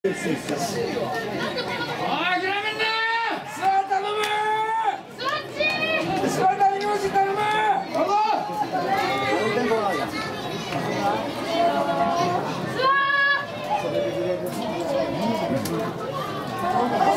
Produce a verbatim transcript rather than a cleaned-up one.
おい、諦めんな。座っ頼む。座っち。座ったり用紙頼む。どうぞ。座。